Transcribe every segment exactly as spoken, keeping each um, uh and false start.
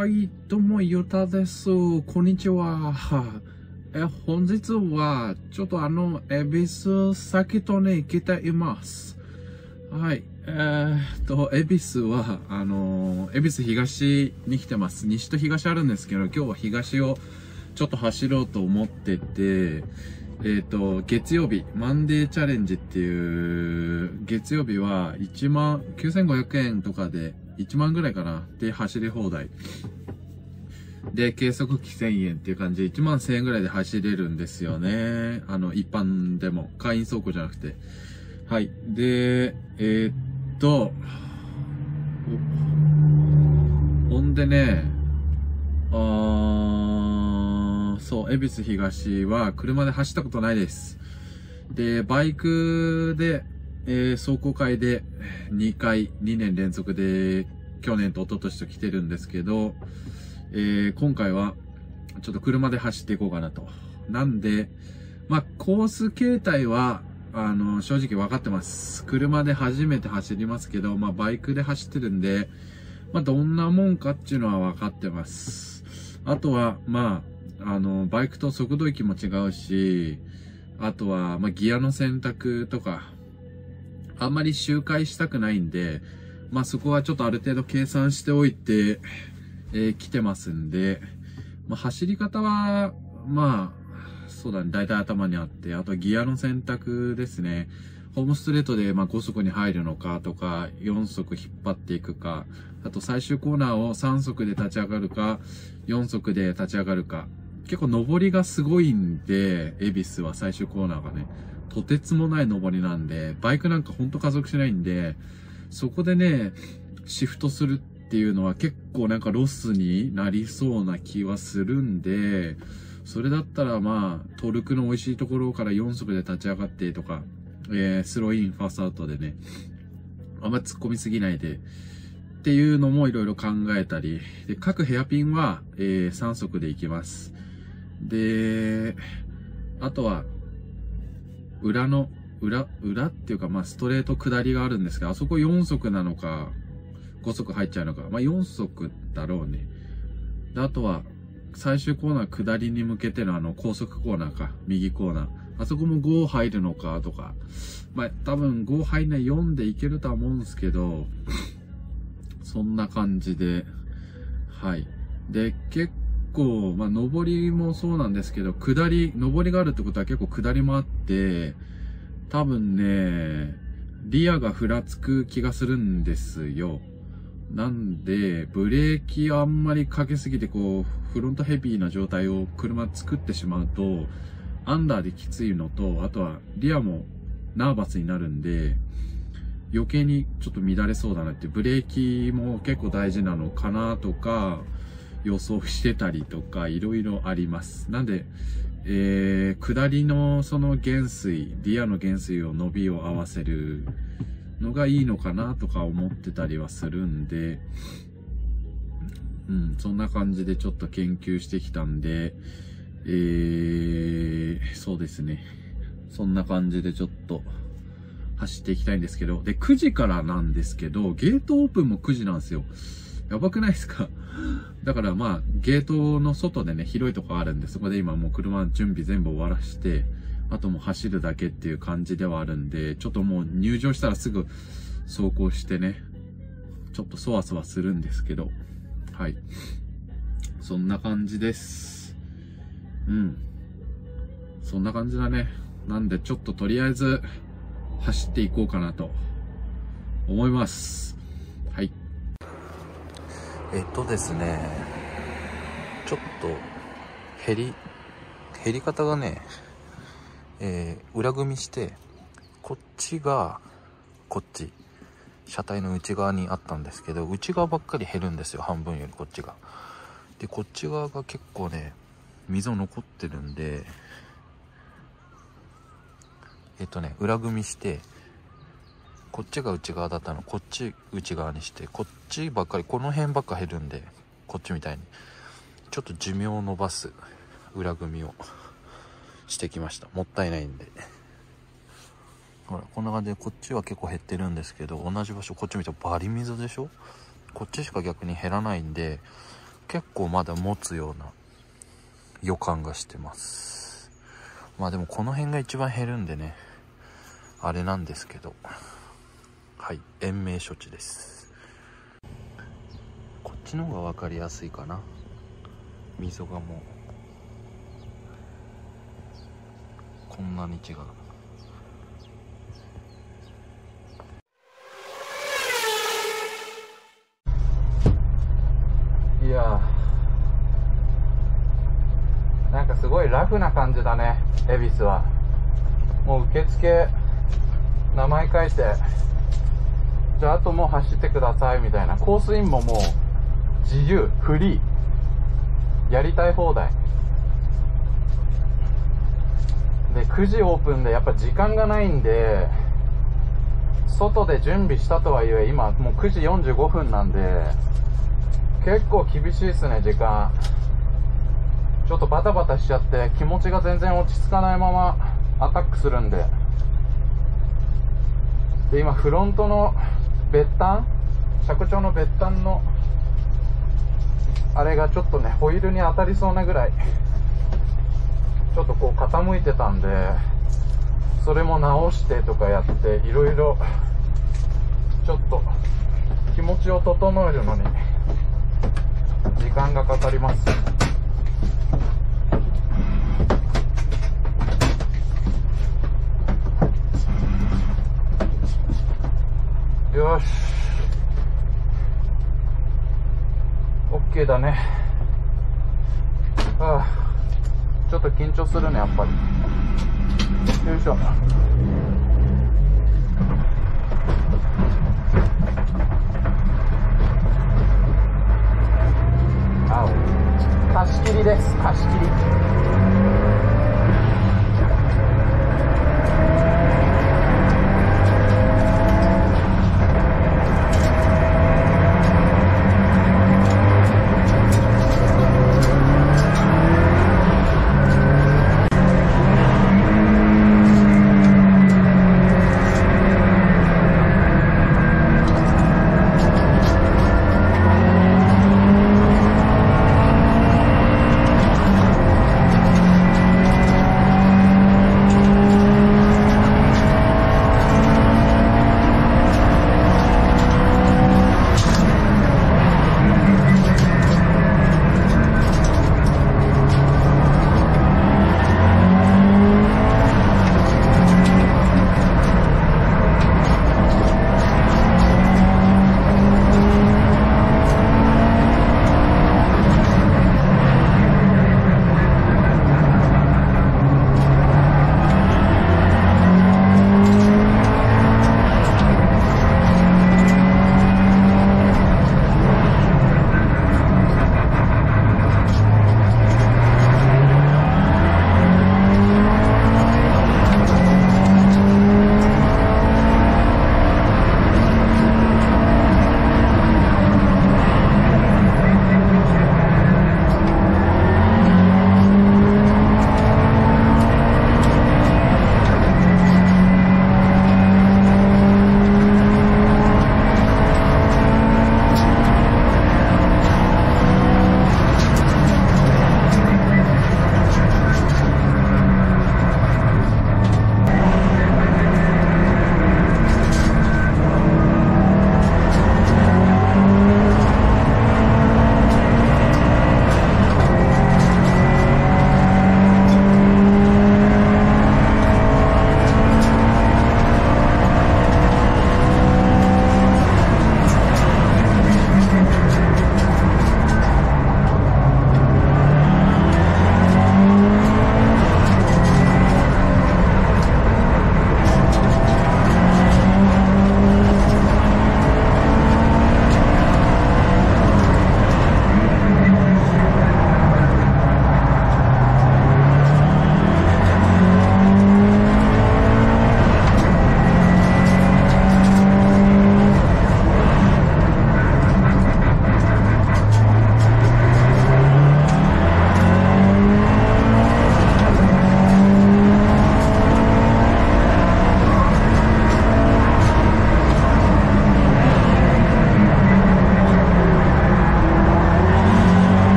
はい、どうも、ゆうたです。こんにちは。え、本日は、ちょっとあの、恵比寿サキトに来ています。はい。えー、っと、恵比寿は、あの、恵比寿東に来てます。西と東あるんですけど、今日は東をちょっと走ろうと思ってて、えっと、月曜日、マンデーチャレンジっていう、月曜日はいちまんきゅうせんごひゃくえんとかで、いちまんぐらいかなで走り放題。で、計測費せんえんっていう感じでいちまんせんえんぐらいで走れるんですよね。あの、一般でも。会員走行じゃなくて。はい。で、えー、っと、ほんでね、あー、そう、恵比寿東は車で走ったことないです。で、バイクで、えー、走行会でにかい、にねん連続で、去年と一昨年と来てるんですけど、えー、今回は、ちょっと車で走っていこうかなと。なんで、まあ、コース形態は、あの、正直分かってます。車で初めて走りますけど、まあ、バイクで走ってるんで、まあ、どんなもんかっていうのは分かってます。あとは、まあ、あの、バイクと速度域も違うし、あとは、まあ、ギアの選択とか、あんまり周回したくないんで、まあ、そこはちょっとある程度計算しておいて、えー、来てますんで、まあ、走り方は、まあ、そうだね、大体頭にあって、あとギアの選択ですね。ホームストレートでまあご速に入るのかとか、よん速引っ張っていくか、あと最終コーナーをさん速で立ち上がるか、よん速で立ち上がるか。結構上りがすごいんで、恵比寿は最終コーナーがね、とてつもない上りなんで、バイクなんかほんと加速しないんで、そこでね、シフトするっていうのは結構なんかロスになりそうな気はするんで、それだったらまあ、トルクの美味しいところからよん速で立ち上がってとか、えー、スローイン、ファーストアウトでね、あんま突っ込みすぎないで、っていうのもいろいろ考えたり、で、各ヘアピンは、えー、さん速で行きます。で、あとは、裏の、裏、裏っていうか、まあ、ストレート下りがあるんですが、あそこよん速なのか、ご速入っちゃうのか、まあ、よん速だろうね。で、あとは、最終コーナー下りに向けてのあの、高速コーナーか、右コーナー。あそこもご入るのかとか。まあ、多分ご入んないよんでいけるとは思うんですけど、そんな感じで、はい。で、結構、まあ、上りもそうなんですけど、下り、上りがあるってことは結構下りもあって、多分ね、リアがふらつく気がするんですよ。なんで、ブレーキあんまりかけすぎて、こう、フロントヘビーな状態を車作ってしまうと、アンダーできついのと、あとは、リアもナーバスになるんで、余計にちょっと乱れそうだなって、ブレーキも結構大事なのかなとか、予想してたりとか、いろいろあります。なんで、えー、下りのその減衰、リアの減衰を伸びを合わせるのがいいのかなとか思ってたりはするんで、うん、そんな感じでちょっと研究してきたんで、えー、そうですね。そんな感じでちょっと走っていきたいんですけど、で、くじからなんですけど、ゲートオープンもくじなんですよ。やばくないですか？だからまあ、ゲートの外でね、広いとこあるんで、そこで今もう車準備全部終わらして、あともう走るだけっていう感じではあるんで、ちょっともう入場したらすぐ走行してね、ちょっとそわそわするんですけど、はい。そんな感じです。うん。そんな感じだね。なんでちょっととりあえず走っていこうかなと思います。はい。 えっとですね、ちょっと減り、減り方がね、えー、裏組みして、こっちが、こっち、車体の内側にあったんですけど、内側ばっかり減るんですよ、半分よりこっちが。で、こっち側が結構ね、溝残ってるんで、えっとね、裏組みして、こっちが内側だったの、こっち内側にして、こっちばっかり、この辺ばっか減るんで、こっちみたいに。ちょっと寿命を伸ばす裏組みをしてきました。もったいないんで。ほら、こんな感じでこっちは結構減ってるんですけど、同じ場所こっち見たらバリ溝でしょ？こっちしか逆に減らないんで、 結構まだ持つような予感がしてます。まあでもこの辺が一番減るんでね、あれなんですけど、はい、延命処置です。こっちの方が分かりやすいかな。溝がもうこんなに違う。 いやー、なんかすごいラフな感じだね、恵比寿は。もう受付名前書いて、じゃああともう走ってくださいみたいな。コースインももう自由、フリー、やりたい放題で、くじオープンでやっぱ時間がないんで、外で準備したとはいえ今もうくじよんじゅうごふんなんで、結構厳しいっすね、時間。ちょっとバタバタしちゃって気持ちが全然落ち着かないままアタックするんで。で、今フロントの別端、車長の別端のあれがちょっとね、ホイールに当たりそうなぐらいちょっとこう傾いてたんで、それも直してとかやって、いろいろちょっと気持ちを整えるのに時間がかかります。よし、 OK だね。はあ、ちょっと緊張するね、やっぱり。よいしょ。あ、貸し切りです、貸し切り。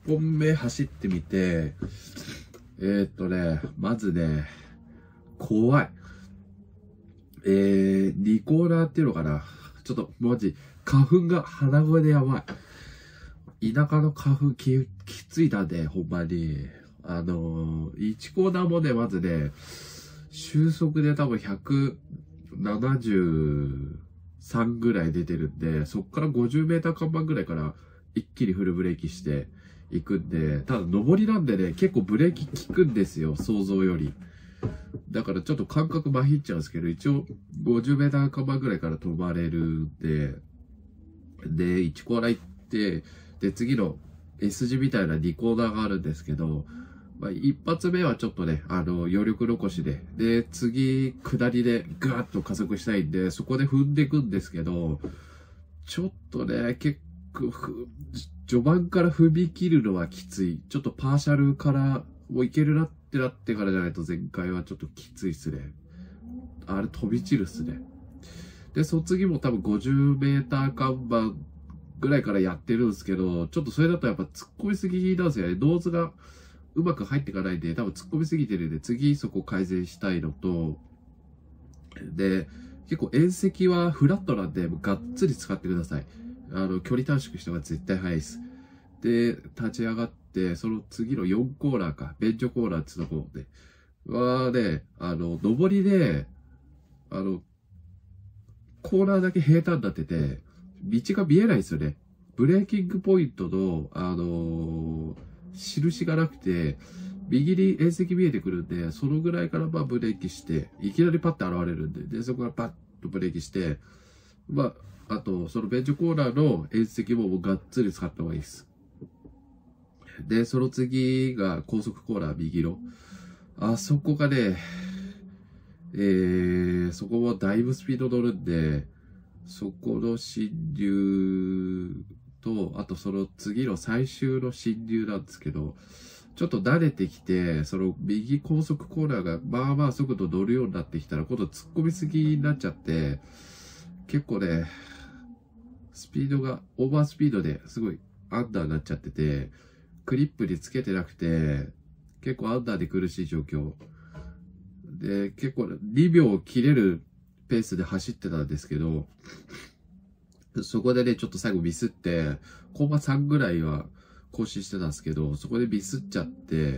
ぽんめ走ってみて、えー、っとね、まずね、怖い。えー、ニコーラーっていうのかな。ちょっと、マジ、花粉が鼻声でやばい。田舎の花粉き、きついだね、ほんまに。あのー、いちコーナーもね、まずね、収束で多分ひゃくななじゅうさんぐらい出てるんで、そっからごじゅうメーター看板ぐらいから一気にフルブレーキしていくんで、ただ上りなんでね、結構ブレーキ効くんですよ、想像より。だからちょっと感覚まひっちゃうんですけど、一応ごじゅうメーター看板ぐらいから止まれるんで、で、いちコーナー行って、で、次の S 字みたいなにコーナーがあるんですけど、まあ、一発目はちょっとね、あの、余力残しで、で、次、下りでガーッと加速したいんで、そこで踏んでいくんですけど、ちょっとね、結構、序盤から踏み切るのはきつい。ちょっとパーシャルからもういけるなってなってからじゃないと前回はちょっときついっすね。あれ飛び散るっすね。で、その次も多分ごじゅうメーター看板ぐらいからやってるんですけど、ちょっとそれだとやっぱ突っ込みすぎなんですよね。ノーズがうまく入っていかないんで、多分突っ込みすぎてるんで、次そこ改善したいのと、で、結構縁石はフラットなんで、がっつり使ってください。あの、距離短縮した方が絶対早いです。で、立ち上がって、その次のよんコーナーか、便所コーナーってとこで、はね、あの、上りで、あの、コーナーだけ平坦になってて、道が見えないですよね。ブレーキングポイントの、あのー、印がなくて、右に縁石見えてくるんで、そのぐらいからまあブレーキして、いきなりパッて現れるんで、で、そこからパッとブレーキして、まあ、あと、そのベンチコーナーの縁石ももうがっつり使った方がいいです。で、その次が高速コーナー右の。あそこがね、えー、そこもだいぶスピード乗るんで、そこの進入と、あとその次の最終の進入なんですけど、ちょっと慣れてきて、その右高速コーナーがまあまあ速度乗るようになってきたら、今度突っ込みすぎになっちゃって、結構ね、スピードが、オーバースピードですごいアンダーになっちゃってて、クリップにつけてなくて、結構アンダーで苦しい状況。で、結構にびょう切れるペースで走ってたんですけど、そこでね、ちょっと最後ミスって、コンマさんぐらいは更新してたんですけど、そこでミスっちゃって、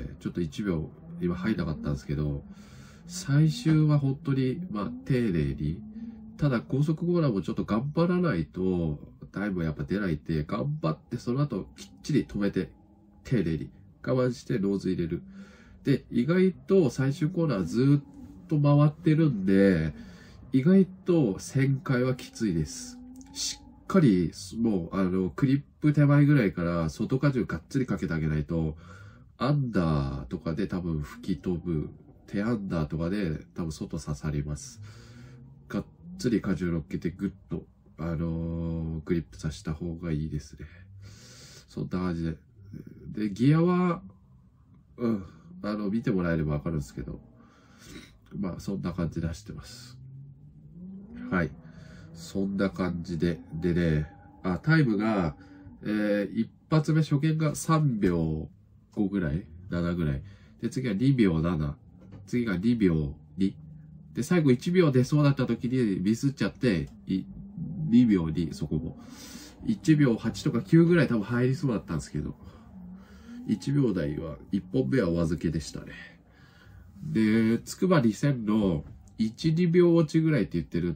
ちょっといちびょう今入んなかったんですけど、最終は本当に、まあ、丁寧に、ただ高速コーナーもちょっと頑張らないと、タイムやっぱ出ないって、頑張ってその後きっちり止めて、丁寧に我慢してノーズ入れる。で、意外と最終コーナーずっと回ってるんで、意外と旋回はきついです。しっかり、もう、あの、クリップ手前ぐらいから外荷重がっつりかけてあげないと、アンダーとかで多分吹き飛ぶ、手アンダーとかで多分外刺さります。がっつり荷重乗っけてグッと、あのー、グリップさせた方がいいですね。そんな感じで。で、ギアは、うん、あの、見てもらえればわかるんですけど、まあ、そんな感じで走ってます。はい。そんな感じで、でね、あ、タイムが、えー、一発目初見がさんびょうごぐらい ?なな ぐらい。で、次はにびょうなな。次がにびょうに。で、最後いちびょう出そうだった時にミスっちゃって、にびょうに、そこも。いちびょうはちとかきゅうぐらい多分入りそうだったんですけど、いちびょう台はいっぽんめはお預けでしたね。で、つくばにせんのいち、にびょう落ちぐらいって言ってるって、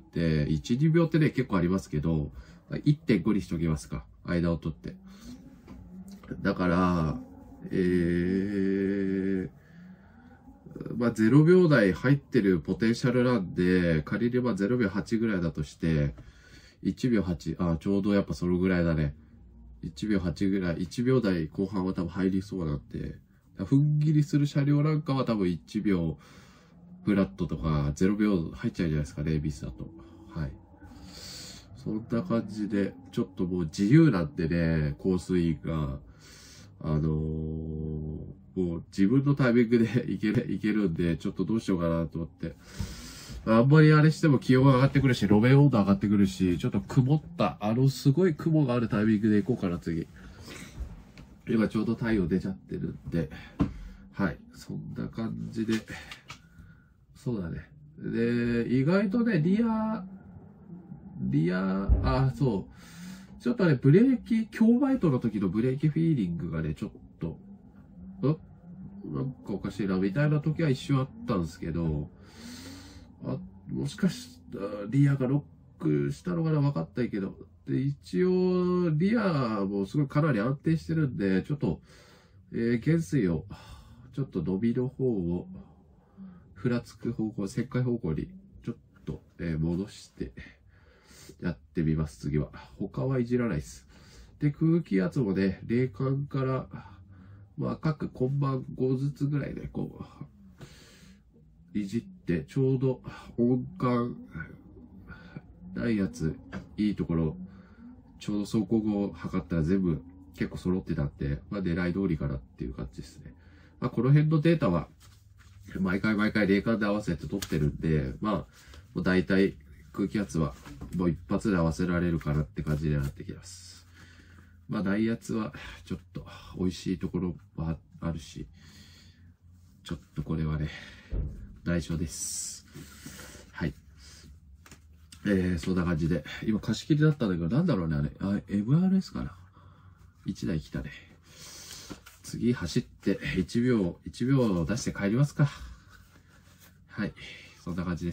いち、にびょうってね、結構ありますけど、いってんご にしときますか。間を取って。だから、えー、まあ、ゼロびょう台入ってるポテンシャルなんで、仮にまあゼロびょうはちぐらいだとして、いちびょうはち、あ、ちょうどやっぱそのぐらいだね。いちびょうはちぐらい、いちびょう台後半は多分入りそうなんで、踏ん切りする車両なんかは多分いちびょうフラットとかゼロびょう入っちゃうじゃないですかね、ミスだと。はい。そんな感じで、ちょっともう自由なんでね、コースインが、あのー、もう自分のタイミングでいける、いけるんで、ちょっとどうしようかなと思って。あんまりあれしても気温が上がってくるし、路面温度上がってくるし、ちょっと曇った、あのすごい雲があるタイミングで行こうかな、次。 今ちょうど太陽出ちゃってるんで、はい。そんな感じで、そうだね。で、意外とね、リア、リア、あ、そう。ちょっとね、ブレーキ、強バイトの時のブレーキフィーリングがね、ちょっと、んなんかおかしいな、みたいな時は一瞬あったんですけど、あ、もしかしたらリアがロックしたのかな、分かったけど、で、一応、リアもすごいかなり安定してるんで、ちょっと、えー、懸垂を、ちょっと伸びの方を、ふらつく方向、旋回方向に、ちょっと、えー、戻して、やってみます、次は。他はいじらないです。で、空気圧もね、冷感から、まあ、各コンマごずつぐらいで、こう、いじって、ちょうど音感、ないやつ、いいところ、ちょうど走行後を測ったら全部結構揃ってたんで、まあ、狙い通りかなっていう感じですね。まあ、この辺のデータは、毎回毎回冷感で合わせて取ってるんで、まあ、もう大体空気圧はもう一発で合わせられるかなって感じになってきます。まあ、内圧はちょっと美味しいところはあるし、ちょっとこれはね、内緒です。はい。えー、そんな感じで。今貸し切りだったんだけど、なんだろうね、あれ。あ、エムアールエス かな。いちだい来たね。次走っていちびょう、いちびょう出して帰りますか。はい。そんな感じです。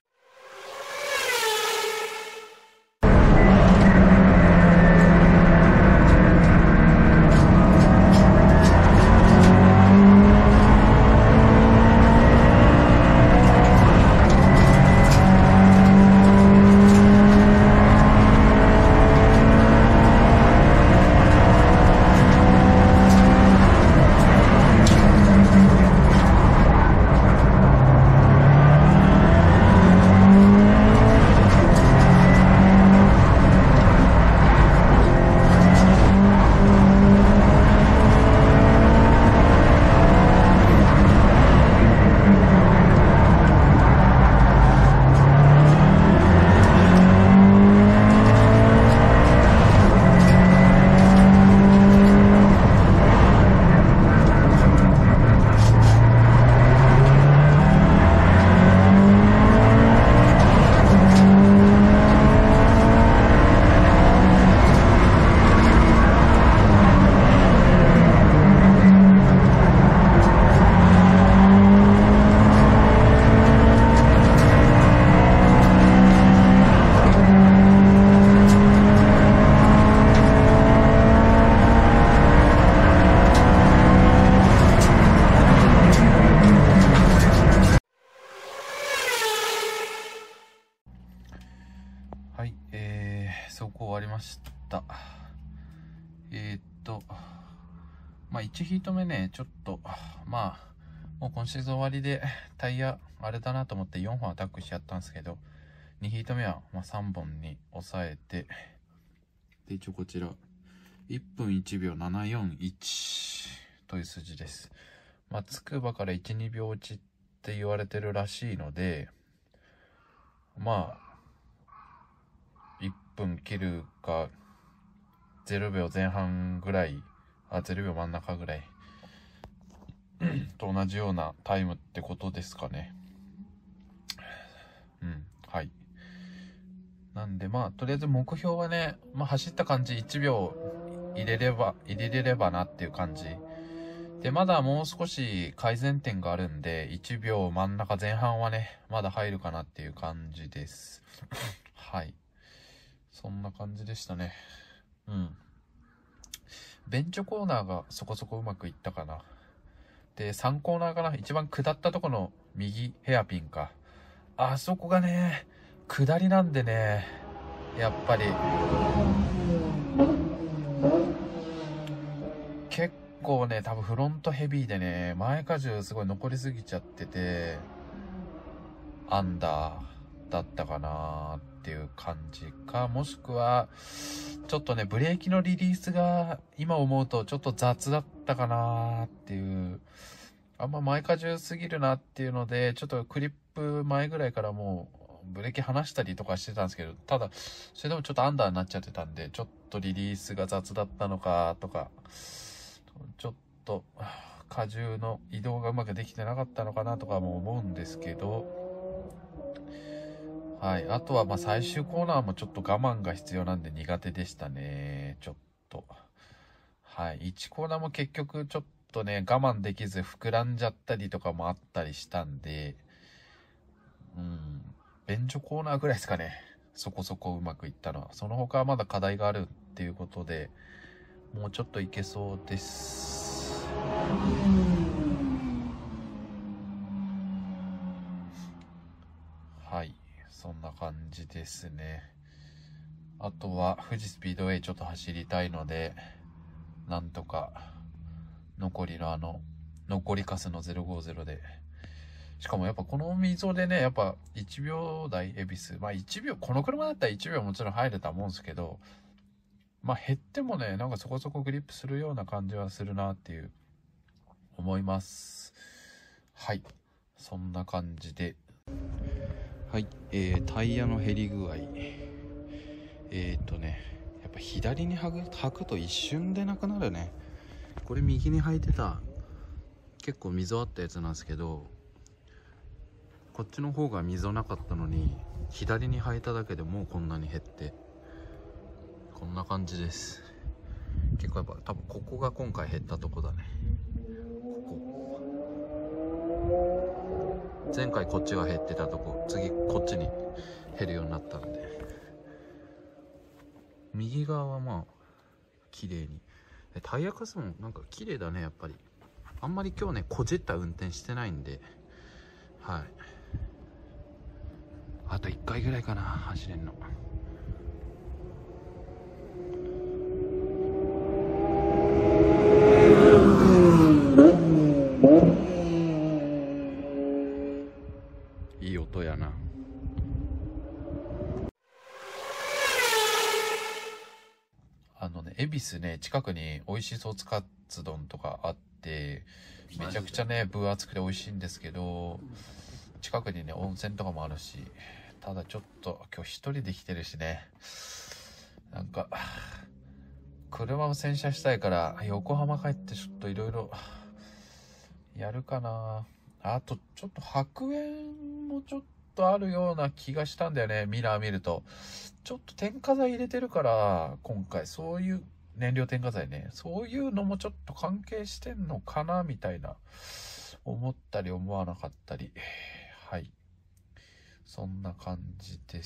はい、えー、走行終わりました。えー、っと、まあいちヒート目ね、ちょっと、まあ、もう今シーズン終わりでタイヤあれだなと思ってよんほんアタックしちゃったんですけど、にヒート目はまあさんぼんに抑えて、で、一応こちら、いっぷんいちびょうななよんいちという数字です。まあ、つくばからいち、にびょう落ちって言われてるらしいので、まあ、いっぷん切るか、ぜろびょうぜん半ぐらい、あ、ぜろびょう真ん中ぐらいと同じようなタイムってことですかね。うん、はい。なんでまあ、とりあえず目標はね、まあ走った感じいちびょう入れれば、入れれればなっていう感じ。で、まだもう少し改善点があるんで、いちびょう真ん中前半はね、まだ入るかなっていう感じです。はい。そんな感じでしたね。うん。ベンチョコーナーがそこそこうまくいったかな。で、さんコーナーかな。一番下ったとこの右ヘアピンか。あそこがね、下りなんでね、やっぱり。結構ね、多分フロントヘビーでね、前荷重すごい残りすぎちゃってて、アンダーだったかなっていう感じか、もしくは、ちょっとね、ブレーキのリリースが今思うとちょっと雑だったかなっていう、あんま前荷重すぎるなっていうので、ちょっとクリップ前ぐらいからもブレーキ離したりとかしてたんですけど、ただ、それでもちょっとアンダーになっちゃってたんで、ちょっとリリースが雑だったのかとか、ちょっと、荷重の移動がうまくできてなかったのかなとかも思うんですけど、はい。あとは、ま、最終コーナーもちょっと我慢が必要なんで苦手でしたね。ちょっと。はい。いちコーナーも結局ちょっとね、我慢できず膨らんじゃったりとかもあったりしたんで、うん。便所コーナーぐらいですかね。そこそこうまくいったのは。その他はまだ課題があるっていうことで、もうちょっといけそうです。はい。そんな感じですね。あとは富士スピードウェイちょっと走りたいので、なんとか残りのあの残りカスのゼロごーゼロで、しかもやっぱこの溝でね、やっぱいちびょう台恵比寿、まあいちびょう、この車だったらいちびょうもちろん入るとは思うんですけど、まあ減ってもね、なんかそこそこグリップするような感じはするなっていう思います。はい、そんな感じで、はい、えー、タイヤの減り具合、えー、っとねやっぱ左に履く、履くと一瞬でなくなるね。これ右に履いてた結構溝あったやつなんですけど、こっちの方が溝なかったのに左に履いただけでもうこんなに減って、こんな感じです。結構やっぱ多分ここが今回減ったとこだね。ここ前回こっちが減ってたとこ、次こっちに減るようになったんで、右側はまあ綺麗に、タイヤカスもなんか綺麗だね。やっぱりあんまり今日ねこじった運転してないんで、はい、あといっかいぐらいかな走れんの。いい音やな。あのね、恵比寿ね、近くに美味しいソースカツ丼とかあって、めちゃくちゃね分厚くて美味しいんですけど、近くにね温泉とかもあるし、ただちょっと今日一人で来てるしね、なんか車を洗車したいから横浜帰ってちょっといろいろやるかな。あとちょっと白煙もちょっとあるような気がしたんだよね。ミラー見るとちょっと添加剤入れてるから、今回そういう燃料添加剤ね、そういうのもちょっと関係してんのかなみたいな、思ったり思わなかったり、はい、そんな感じです。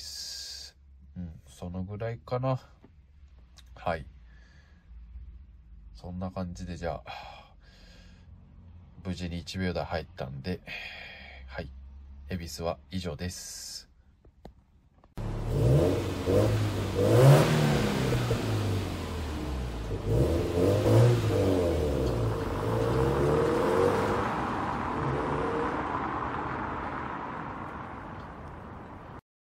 うん、そのぐらいかな。はい、そんな感じで、じゃあ無事にいちびょう台入ったんで、はい、恵比寿は以上です。